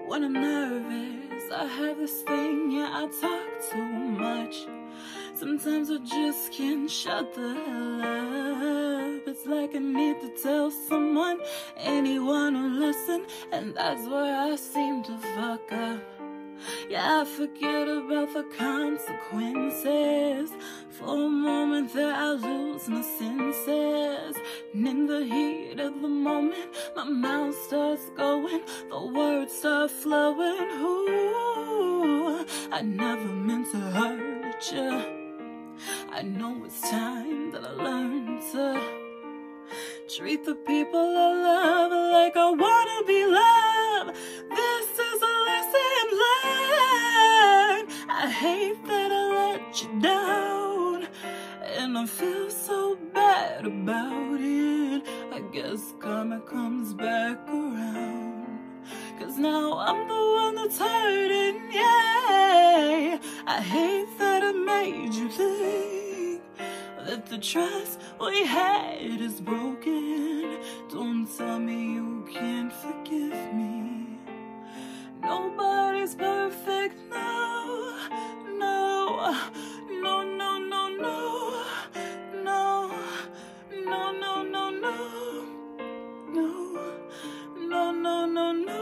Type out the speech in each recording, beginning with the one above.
When I'm nervous, I have this thing, yeah, I talk too much. Sometimes I just can't shut the hell up. It's like I need to tell someone, anyone will listen, and that's where I seem to fuck up. Yeah, I forget about the consequences. For a moment there I lose my senses, and in the heat of the moment my mouth starts going, the words start flowing. Ooh, I never meant to hurt you. I know it's time that I learn to treat the people I love like I wanna be loved. This is a lesson learned. I hate that I let you down, and I feel so bad about it. I guess karma comes back around, 'cause now I'm the one that's hurting, yeah. I hate that I made you think that the trust we had is broken. Don't tell me you can't forgive me. Nobody's perfect, no, no, no, no, no, no, no, no, no, no, no, no, no, no, no, no.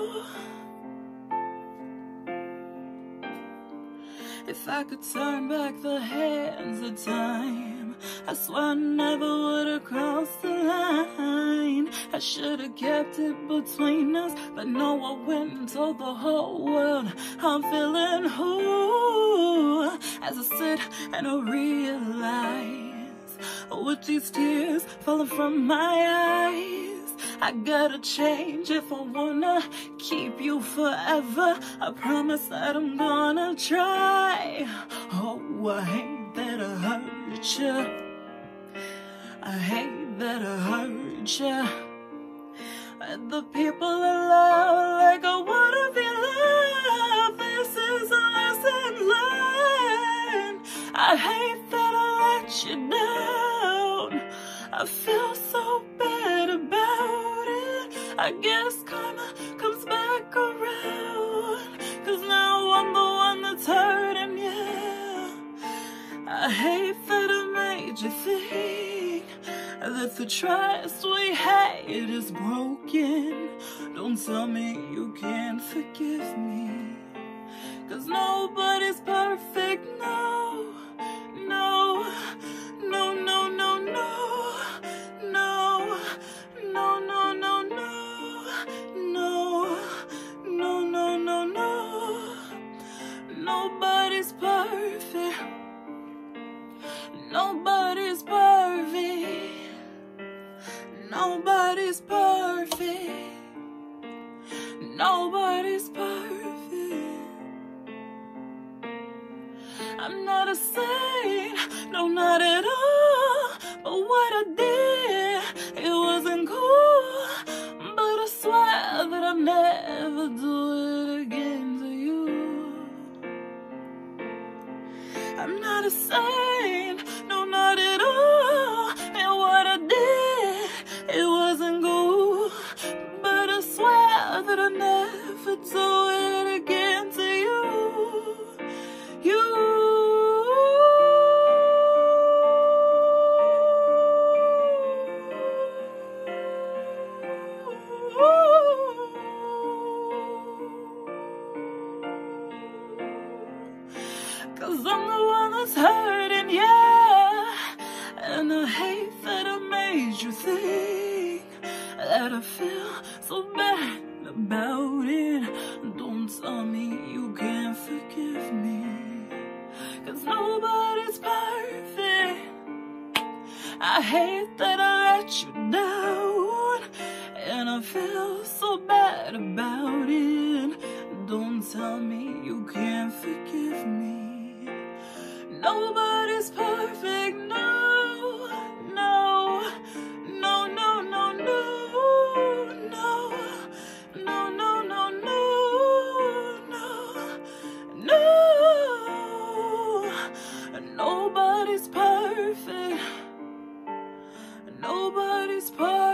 If I could turn back the hands of time, I swear I never would've crossed the line. I should've kept it between us, but no, I went and told the whole world I'm feeling who. As I sit and I realize, with these tears falling from my eyes, I gotta change if I wanna keep you forever. I promise that I'm gonna try. Oh, I hate that I hurt you. I hate that I hurt you. And the people I love like I wanna be loved. This is a lesson learned. I hate that I let you down. I feel so bad about it. I guess karma comes back around, 'cause now I'm the one that's hurting, yeah. I hate that I made you think that the trust we had is broken. Don't tell me you can't forgive me, 'cause nobody's perfect, no, no, no, no, no, no, no, no, no, no, no, no, no, no, no, no. Nobody's perfect. Nobody's perfect. Nobody's perfect. Nobody's perfect. I'm not a saint, no, not at all. But what I did, it wasn't cool. But I swear that I'll never do it again to you. I'm not a saint, no, not at all. And what I did, it wasn't good. But I swear that I'll never do it again to you. You. Cause I'm the one that's hurting, yeah. And I hate that I made you think that I feel so bad about it. Don't tell me you can't forgive me, 'cause nobody's perfect. I hate that I let you down, and I feel so bad about it. Don't tell me you can't forgive me. Nobody's perfect, no, no, no, no, no, no, no, no, no, no, no, no, no. Nobody's perfect. Nobody's perfect.